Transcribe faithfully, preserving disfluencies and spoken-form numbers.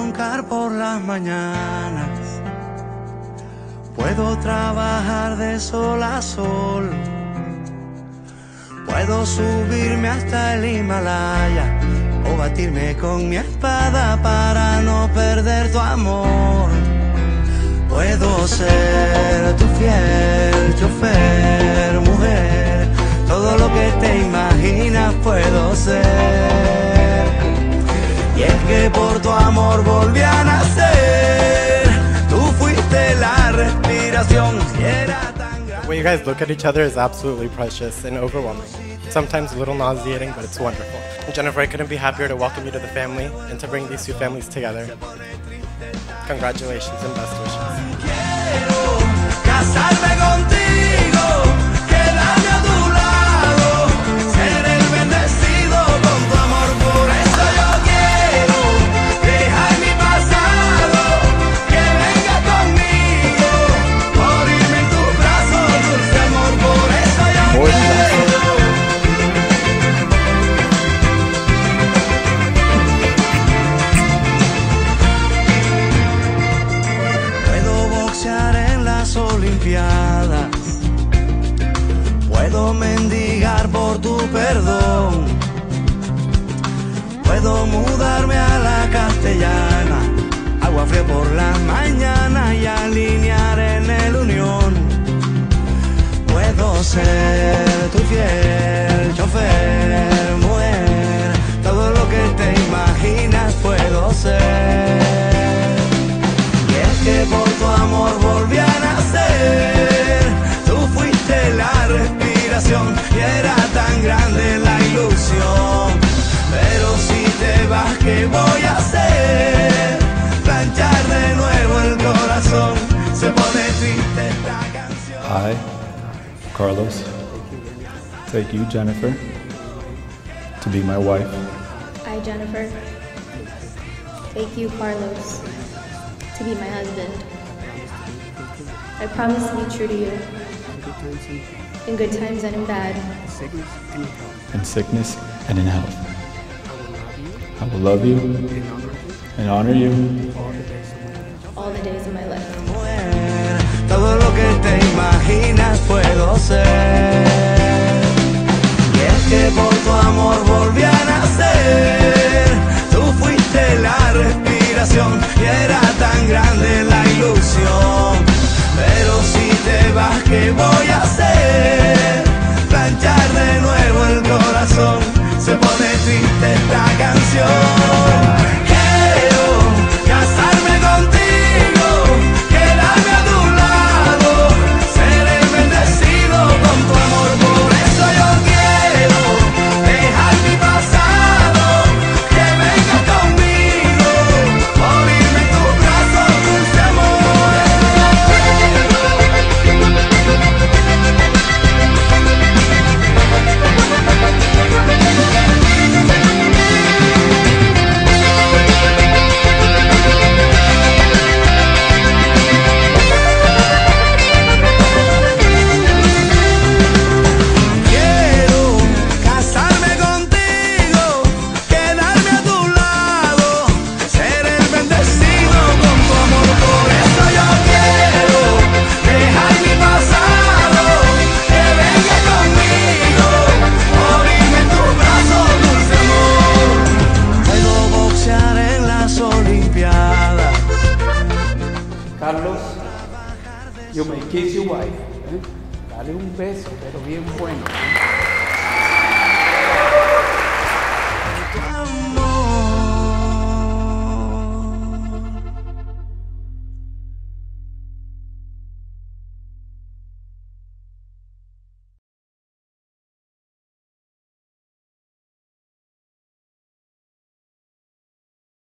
roncar por las mañanas. Puedo trabajar de sol a sol. Puedo subirme hasta el Himalaya o batirme con mi espada para no perder tu amor. Puedo ser tu fiel chofer, mujer. Todo lo que te imaginas puedo ser. Y es que por tu amor volví a nacer. Tú fuiste la respiración y era tan grande. The way you guys look at each other is absolutely precious and overwhelming. Sometimes a little nauseating, but it's wonderful. And Jennifer, I couldn't be happier to welcome you to the family and to bring these two families together. Congratulations and best wishes. Quiero casarme contigo, quedarme a tu lado, ser el bendecido con tu amor. Por eso yo quiero dejar mi pasado, que venga conmigo, morirme en tus brazos, dulce amor. Por eso yo quiero. Olimpiadas, puedo mendigar por tu perdón, puedo mudarme a la Castellana, agua fría por la mañana y alinear en el Unión. Puedo ser tu fiel chofer, mujer, todo lo que te imaginas puedo ser. Y es que por tu amor volví a nacer. Tú fuiste la respiración y era tan grande la ilusión. Pero si te vas, ¿qué voy a hacer? Planchar de nuevo el corazón. Se pone triste esta canción. I, Carlos, take you, Jennifer, to be my wife. I, Jennifer, take you, Carlos, to be my husband. I promise to be true to you, in good times and in bad. In sickness and in health. I will love you and honor you all the days of my life. Todo lo que te imaginas puedo ser. Y es que por tu amor volví a nacer. Tú fuiste la respiración y era tan grande la ilusión. Pero si te vas, ¿qué voy a hacer? Planchar de nuevo el corazón. Se pone triste esta canción. Quiero casarme contigo, quedarme a tu lado, ser el bendecido con tu amor. Por eso yo quiero dejar mi pasado, que venga conmigo, morirme en tus brazos, dulce amor. Carlos, you may kiss your wife. ¿eh? Dale un beso, pero bien bueno.